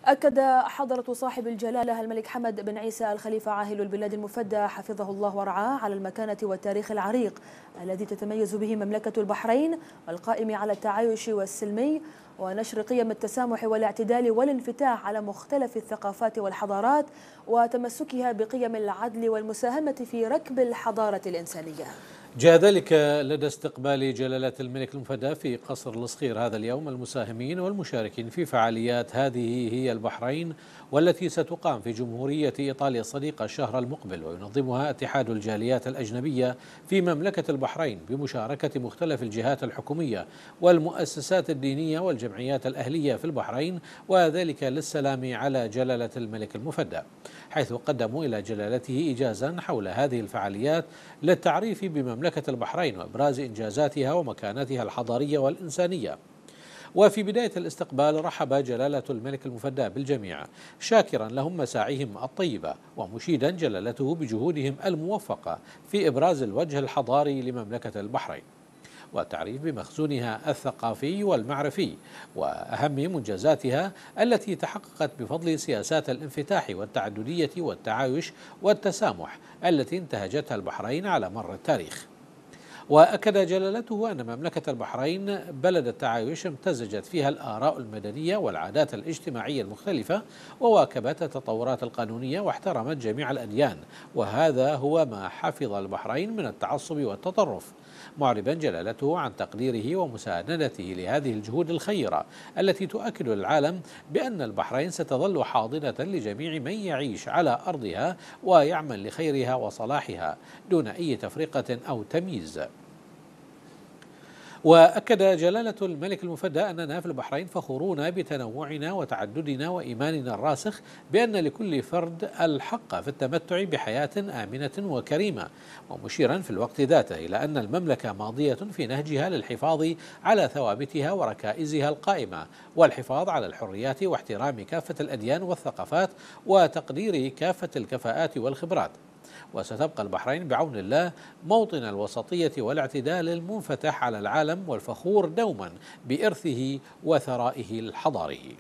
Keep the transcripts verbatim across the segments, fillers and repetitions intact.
أكد حضرة صاحب الجلالة الملك حمد بن عيسى الخليفة عاهل البلاد المفدى حفظه الله ورعاه على المكانة والتاريخ العريق الذي تتميز به مملكة البحرين، والقائم على التعايش والسلمي ونشر قيم التسامح والاعتدال والانفتاح على مختلف الثقافات والحضارات، وتمسكها بقيم العدل والمساهمة في ركب الحضارة الإنسانية. جاء ذلك لدى استقبال جلالة الملك المفدى في قصر الصخير هذا اليوم المساهمين والمشاركين في فعاليات هذه هي البحرين، والتي ستقام في جمهورية إيطاليا الصديقة الشهر المقبل، وينظمها اتحاد الجاليات الأجنبية في مملكة البحرين بمشاركة مختلف الجهات الحكومية والمؤسسات الدينية والجمعيات الأهلية في البحرين، وذلك للسلام على جلالة الملك المفدى، حيث قدموا إلى جلالته إجازا حول هذه الفعاليات للتعريف بمملكة البحرين وإبراز إنجازاتها ومكانتها الحضارية والإنسانية. وفي بداية الاستقبال رحب جلالة الملك المفدى بالجميع، شاكرا لهم مساعيهم الطيبة ومشيدا جلالته بجهودهم الموفقة في إبراز الوجه الحضاري لمملكة البحرين والتعريف بمخزونها الثقافي والمعرفي وأهم منجزاتها التي تحققت بفضل سياسات الانفتاح والتعددية والتعايش والتسامح التي انتهجتها البحرين على مر التاريخ. وأكد جلالته أن مملكة البحرين بلد التعايش امتزجت فيها الآراء المدنية والعادات الاجتماعية المختلفة، وواكبت التطورات القانونية واحترمت جميع الأديان، وهذا هو ما حفظ البحرين من التعصب والتطرف، معربا جلالته عن تقديره ومساندته لهذه الجهود الخيرة التي تؤكد للعالم بأن البحرين ستظل حاضنة لجميع من يعيش على أرضها ويعمل لخيرها وصلاحها دون أي تفرقة أو تمييز. وأكد جلالة الملك المفدى أننا في البحرين فخورون بتنوعنا وتعددنا وإيماننا الراسخ بأن لكل فرد الحق في التمتع بحياة آمنة وكريمة، ومشيرا في الوقت ذاته إلى أن المملكة ماضية في نهجها للحفاظ على ثوابتها وركائزها القائمة والحفاظ على الحريات واحترام كافة الأديان والثقافات وتقدير كافة الكفاءات والخبرات. وستبقى البحرين بعون الله موطن الوسطية والاعتدال المنفتح على العالم والفخور دوما بإرثه وثرائه الحضاري.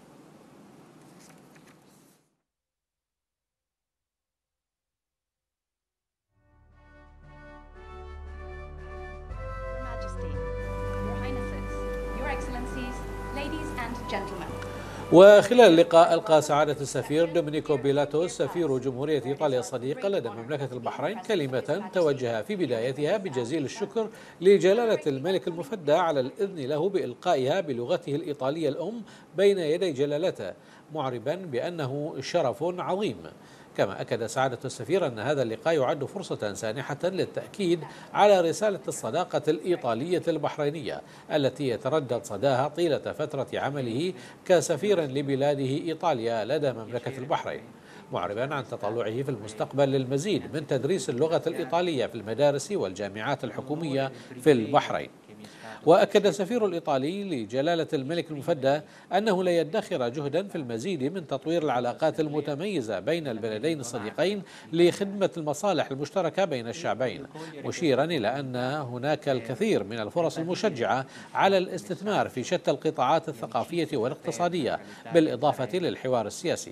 وخلال اللقاء ألقى سعادة السفير دومينيكو بيلاتو سفير جمهورية إيطاليا الصديقة لدى مملكة البحرين كلمة توجه في بدايتها بجزيل الشكر لجلالة الملك المفدى على الإذن له بإلقائها بلغته الإيطالية الأم بين يدي جلالته، معربا بأنه شرف عظيم. كما أكد سعادة السفير أن هذا اللقاء يعد فرصة سانحة للتأكيد على رسالة الصداقة الإيطالية البحرينية التي يتردد صداها طيلة فترة عمله كسفير لبلاده إيطاليا لدى مملكة البحرين، معربا عن تطلعه في المستقبل للمزيد من تدريس اللغة الإيطالية في المدارس والجامعات الحكومية في البحرين. وأكد السفير الإيطالي لجلالة الملك المفدى أنه لا يدخر جهدا في المزيد من تطوير العلاقات المتميزة بين البلدين الصديقين لخدمة المصالح المشتركة بين الشعبين، مشيرا إلى أن هناك الكثير من الفرص المشجعة على الاستثمار في شتى القطاعات الثقافية والاقتصادية بالإضافة للحوار السياسي.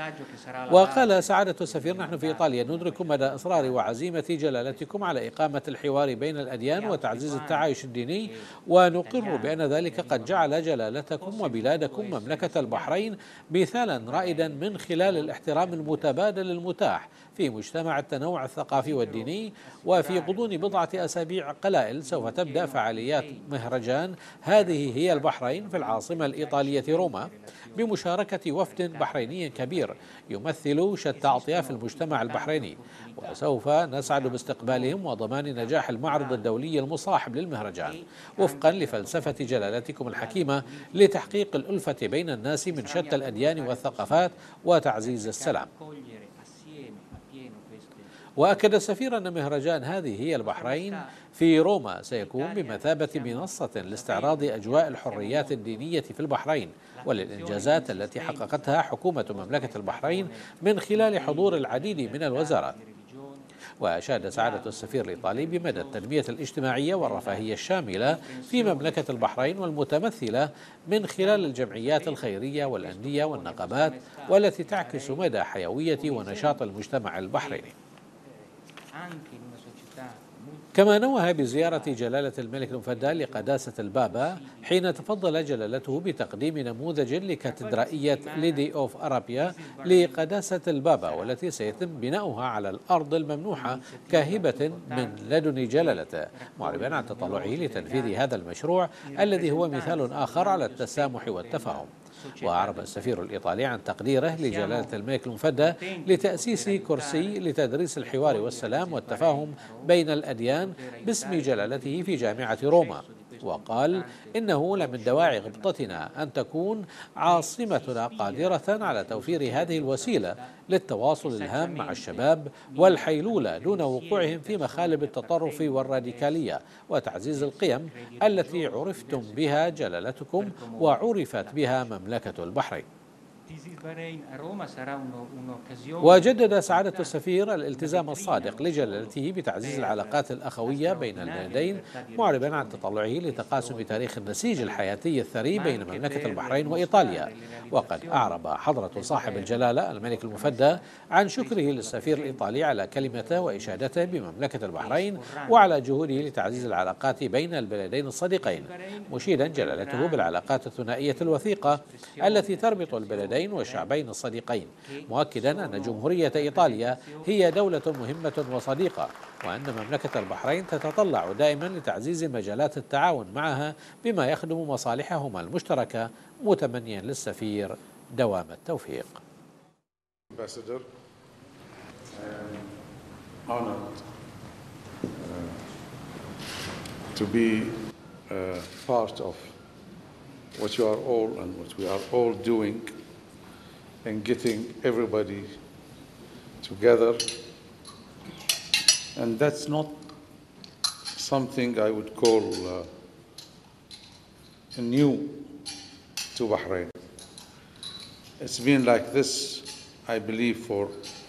وقال سعادة السفير: نحن في إيطاليا ندرك مدى إصرار وعزيمة جلالتكم على إقامة الحوار بين الأديان وتعزيز التعايش الديني، ونقر بأن ذلك قد جعل جلالتكم وبلادكم مملكة البحرين مثالا رائدا من خلال الاحترام المتبادل المتاح في مجتمع التنوع الثقافي والديني. وفي غضون بضعة أسابيع قلائل سوف تبدأ فعاليات مهرجان هذه هي البحرين في العاصمة الإيطالية روما بمشاركة وفد بحريني كبير يمثل شتى أطياف المجتمع البحريني، وسوف نسعد باستقبالهم وضمان نجاح المعرض الدولي المصاحب للمهرجان وفقا لفلسفة جلالتكم الحكيمة لتحقيق الألفة بين الناس من شتى الأديان والثقافات وتعزيز السلام. وأكد السفير أن مهرجان هذه هي البحرين في روما سيكون بمثابة منصة لاستعراض أجواء الحريات الدينية في البحرين وللإنجازات التي حققتها حكومة مملكة البحرين من خلال حضور العديد من الوزارات. وأشاد سعادة السفير الإيطالي بمدى التنمية الاجتماعية والرفاهية الشاملة في مملكة البحرين والمتمثلة من خلال الجمعيات الخيرية والأندية والنقابات، والتي تعكس مدى حيوية ونشاط المجتمع البحريني. كما نوه بزيارة جلالة الملك المفدى لقداسة البابا، حين تفضل جلالته بتقديم نموذج لكاتدرائية ليدي أوف أرابيا لقداسة البابا، والتي سيتم بناؤها على الأرض الممنوحة كهبة من لدن جلالته، معربا عن تطلعه لتنفيذ هذا المشروع الذي هو مثال آخر على التسامح والتفاهم. وأعرب السفير الإيطالي عن تقديره لجلالة الملك المفدى لتأسيس كرسي لتدريس الحوار والسلام والتفاهم بين الأديان باسم جلالته في جامعة روما، وقال إنه لمن دواعي غبطتنا أن تكون عاصمتنا قادرة على توفير هذه الوسيلة للتواصل الهام مع الشباب والحيلولة دون وقوعهم في مخالب التطرف والراديكالية، وتعزيز القيم التي عرفتم بها جلالتكم وعرفت بها مملكة البحرين. وجدد سعادة السفير الالتزام الصادق لجلالته بتعزيز العلاقات الأخوية بين البلدين، معربا عن تطلعه لتقاسم تاريخ النسيج الحياتي الثري بين مملكة البحرين وإيطاليا. وقد أعرب حضرة صاحب الجلالة الملك المفدى عن شكره للسفير الإيطالي على كلمته وإشادته بمملكة البحرين وعلى جهوده لتعزيز العلاقات بين البلدين الصديقين، مشيدا جلالته بالعلاقات الثنائية الوثيقة التي تربط البلدين والشعبين الصديقين، مؤكدا أن جمهورية إيطاليا هي دولة مهمة وصديقة، وأن مملكة البحرين تتطلع دائما لتعزيز مجالات التعاون معها بما يخدم مصالحهما المشتركة، متمنيا للسفير دوام التوفيق. Ambassador, I'm honored uh, to be uh, part of what you are all and what we are all doing and getting everybody together. And that's not something I would call uh, new to Bahrain. It's been like this, I believe, for,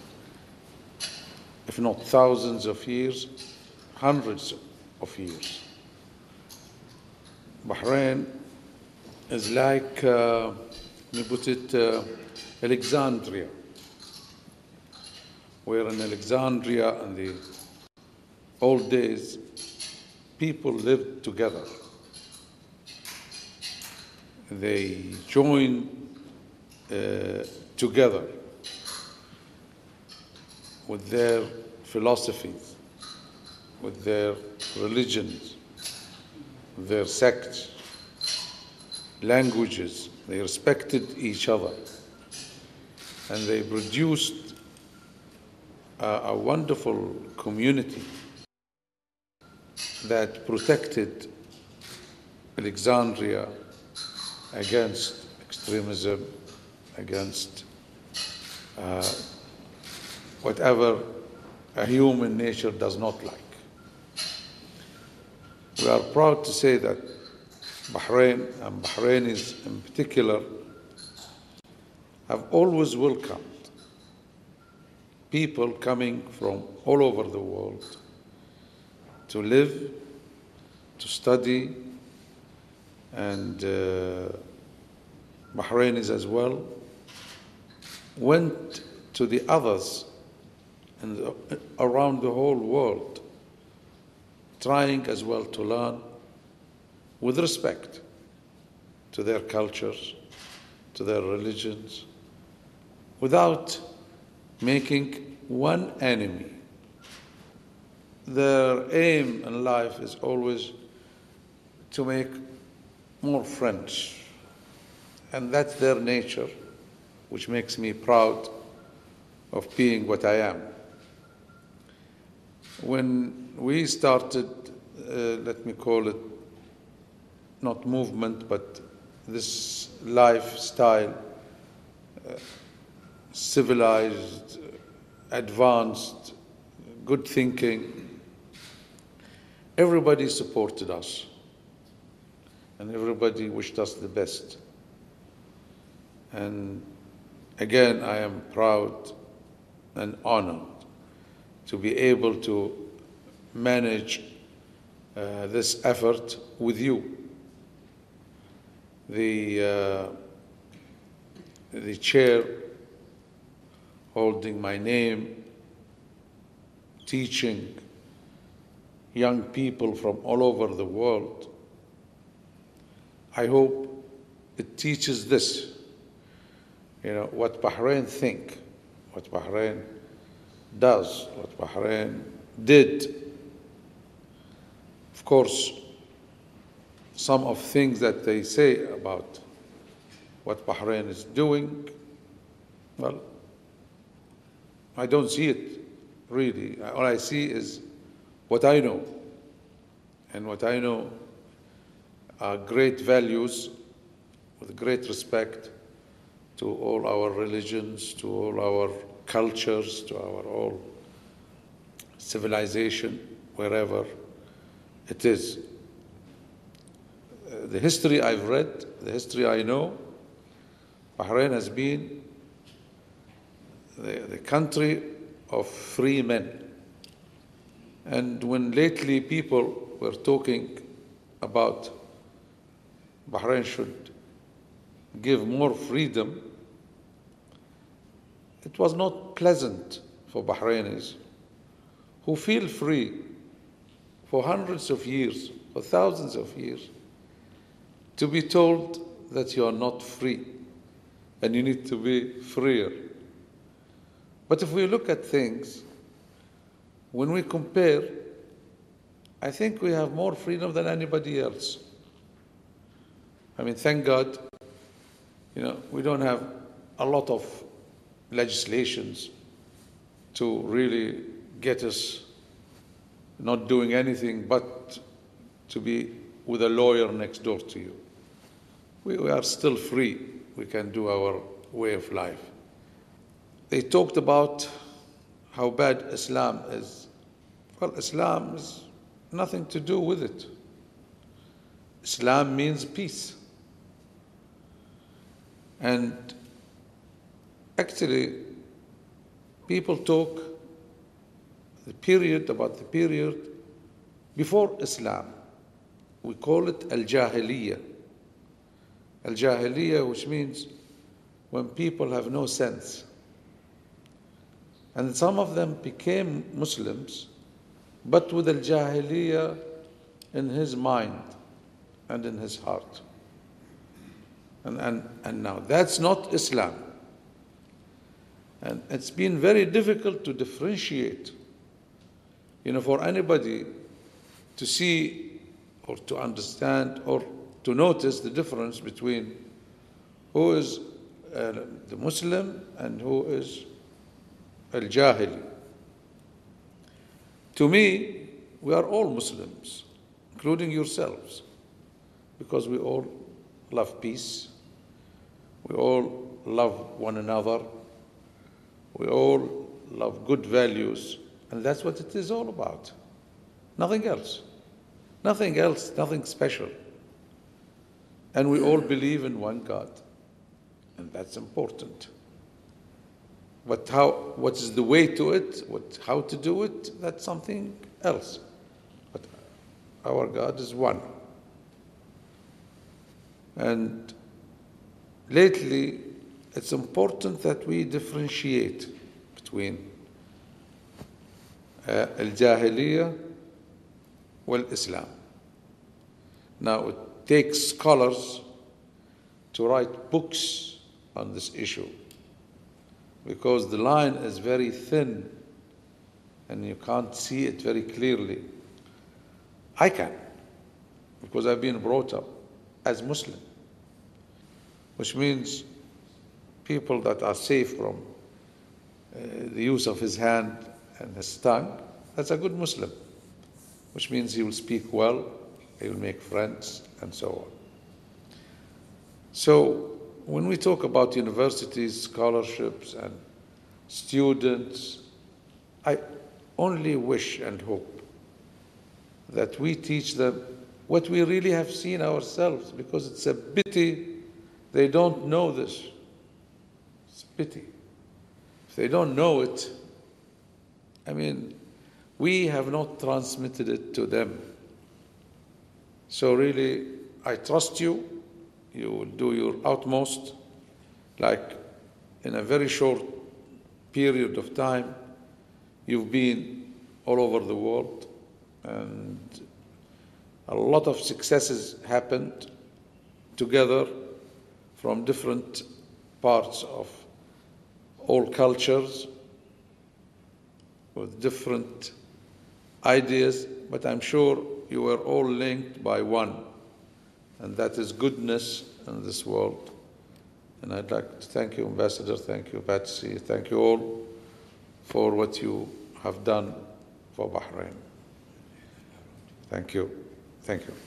if not thousands of years, hundreds of years. Bahrain is like, uh, let me put it, uh, Alexandria, where in Alexandria in the old days, people lived together. They joined uh, together with their philosophies, with their religions, with their sects, languages. They respected each other, and they produced a, a wonderful community that protected Alexandria against extremism, against uh, whatever a human nature does not like. We are proud to say that Bahrain, and Bahrainis in particular, have always welcomed people coming from all over the world to live, to study, and uh, Bahrainis as well went to the others in the, around the whole world, trying as well to learn with respect to their cultures, to their religions, without making one enemy. Their aim in life is always to make more friends, and that's their nature, which makes me proud of being what I am. When we started, uh, let me call it not movement, but this lifestyle, uh, civilized, advanced, good thinking, everybody supported us and everybody wished us the best. And again, I am proud and honored to be able to manage uh, this effort with you. The, uh, the chair holding my name, teaching young people from all over the world. I hope it teaches this, you know, what Bahrain think, what Bahrain does, what Bahrain did. Of course, some of things that they say about what Bahrain is doing, well, I don't see it really. All I see is what I know. And what I know are great values with great respect to all our religions, to all our cultures, to our all civilization, wherever it is. Uh, the history I've read, the history I know, Bahrain has been the, the country of free men. And when lately people were talking about Bahrain should give more freedom, it was not pleasant for Bahrainis who feel free for hundreds of years, for thousands of years, to be told that you are not free and you need to be freer. But if we look at things, when we compare, I think we have more freedom than anybody else. I mean, thank God, you know, we don't have a lot of legislations to really get us not doing anything but to be with a lawyer next door to you. We, we are still free. We can do our way of life. They talked about how bad Islam is. Well, Islam has nothing to do with it. Islam means peace. And actually, people talk the period about the period before Islam. We call it Al-Jahiliyyah. Al-Jahiliyyah, which means when people have no sense. And some of them became Muslims, but with Al-Jahiliyyah in his mind and in his heart. And, and, and now that's not Islam. And it's been very difficult to differentiate, you know, for anybody to see or to understand or to notice the difference between who is uh, the Muslim and who is Al-Jahili. To me, we are all Muslims, including yourselves, because we all love peace, we all love one another, we all love good values, and that's what it is all about. Nothing else. Nothing else, nothing special. And we all believe in one God, and that's important. But how, what is the way to it, what, how to do it, that's something else. But our God is one. And lately, it's important that we differentiate between uh, Al-Jahiliyyah wal-Islam. Now, it takes scholars to write books on this issue, because the line is very thin and you can't see it very clearly. I can, because I've been brought up as Muslim, which means people that are safe from uh, the use of his hand and his tongue, that's a good Muslim, which means he will speak well, he will make friends, and so on. So when we talk about universities, scholarships, and students, I only wish and hope that we teach them what we really have seen ourselves, because it's a pity they don't know this. It's a pity. If they don't know it, I mean, we have not transmitted it to them. So really, I trust you. You will do your utmost, like in a very short period of time, you've been all over the world, and a lot of successes happened together from different parts of all cultures with different ideas, but I'm sure you were all linked by one, and that is goodness in this world. And I'd like to thank you, Ambassador, thank you, Patsy, thank you all for what you have done for Bahrain. Thank you. Thank you.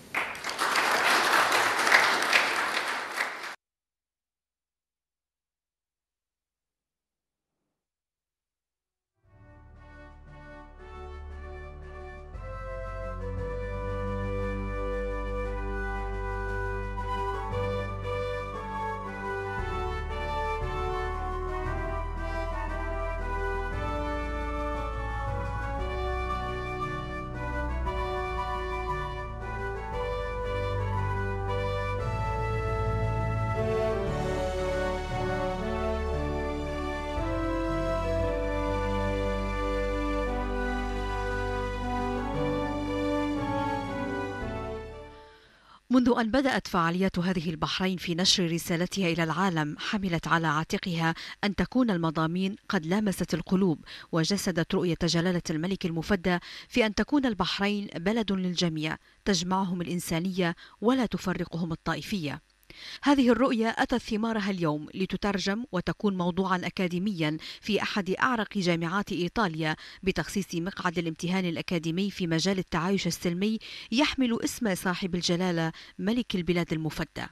منذ أن بدأت فعاليات هذه البحرين في نشر رسالتها إلى العالم، حملت على عاتقها أن تكون المضامين قد لامست القلوب، وجسدت رؤية جلالة الملك المفدى في أن تكون البحرين بلد للجميع تجمعهم الإنسانية ولا تفرقهم الطائفية. هذه الرؤية أتت ثمارها اليوم لتترجم وتكون موضوعا أكاديميا في أحد أعرق جامعات إيطاليا بتخصيص مقعد الامتهان الأكاديمي في مجال التعايش السلمي يحمل اسم صاحب الجلالة ملك البلاد المفدى.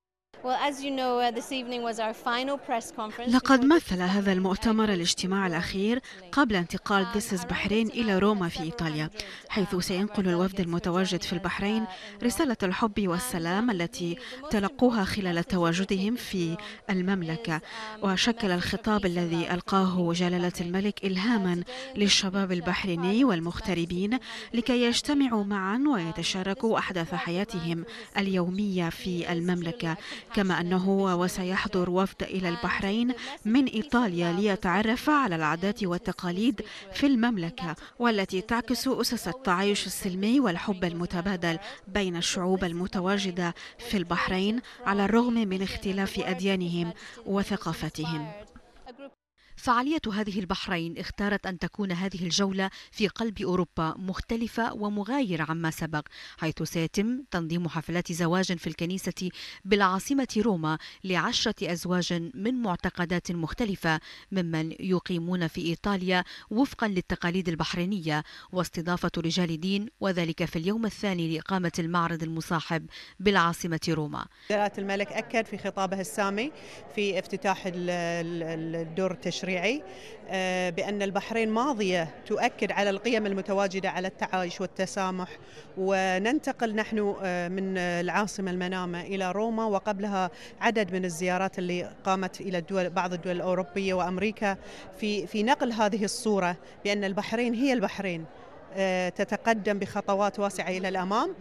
لقد مثل هذا المؤتمر الاجتماع الأخير قبل انتقال This is بحرين إلى روما في إيطاليا، حيث سينقل الوفد المتواجد في البحرين رسالة الحب والسلام التي تلقوها خلال تواجدهم في المملكة. وشكل الخطاب الذي ألقاه جلالة الملك إلهاما للشباب البحريني والمغتربين لكي يجتمعوا معا ويتشاركوا أحداث حياتهم اليومية في المملكة، كما أنه وسيحضر وفد إلى البحرين من إيطاليا ليتعرف على العادات والتقاليد في المملكة، والتي تعكس أسس التعايش السلمي والحب المتبادل بين الشعوب المتواجدة في البحرين على الرغم من اختلاف أديانهم وثقافتهم. فعالية هذه البحرين اختارت أن تكون هذه الجولة في قلب أوروبا مختلفة ومغايرة عما سبق، حيث سيتم تنظيم حفلات زواج في الكنيسة بالعاصمة روما لعشرة أزواج من معتقدات مختلفة ممن يقيمون في إيطاليا وفقا للتقاليد البحرينية، واستضافة رجال دين، وذلك في اليوم الثاني لإقامة المعرض المصاحب بالعاصمة روما. جلالة الملك أكد في خطابه السامي في افتتاح الدور التشريعي بأن البحرين ماضية تؤكد على القيم المتواجدة على التعايش والتسامح، وننتقل نحن من العاصمة المنامة إلى روما، وقبلها عدد من الزيارات اللي قامت إلى الدول بعض الدول الأوروبية وأمريكا في في نقل هذه الصورة بأن البحرين هي البحرين تتقدم بخطوات واسعة إلى الأمام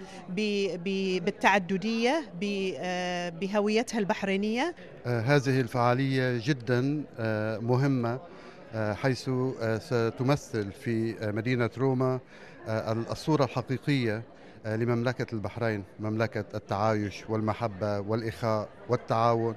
بالتعددية بهويتها البحرينية. هذه الفعالية جدا مهمة، حيث ستمثل في مدينة روما الصورة الحقيقية لمملكة البحرين، مملكة التعايش والمحبة والإخاء والتعاون.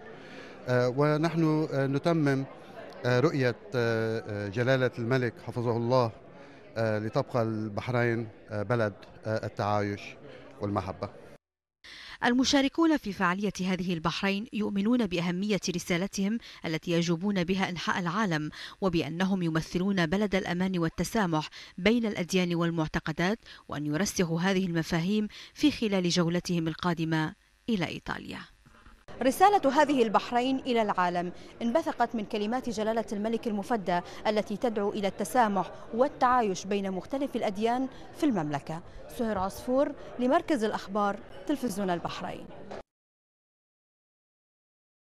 ونحن نتمم رؤية جلالة الملك حفظه الله لتبقى البحرين بلد التعايش والمحبة. المشاركون في فعالية هذه البحرين يؤمنون بأهمية رسالتهم التي يجوبون بها أنحاء العالم، وبأنهم يمثلون بلد الأمان والتسامح بين الأديان والمعتقدات، وأن يرسخوا هذه المفاهيم في خلال جولتهم القادمة إلى إيطاليا. رسالة هذه البحرين إلى العالم انبثقت من كلمات جلالة الملك المفدى التي تدعو إلى التسامح والتعايش بين مختلف الأديان في المملكة. سهير عصفور لمركز الأخبار تلفزيون البحرين.